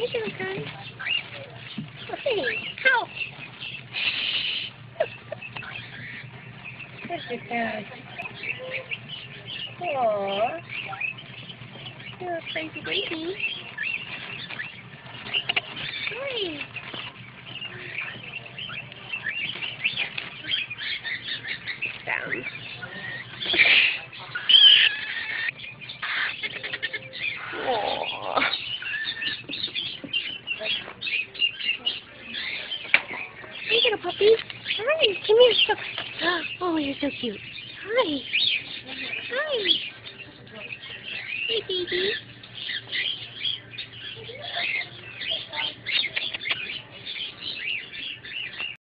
Hi, Duncan. Hey, ow. Look at that. Aww. You're a crazy baby. Hi. Down. Aww. Hey, little puppy. Hi. Come here. Oh, you're so cute. Hi. Hi. Hey, baby.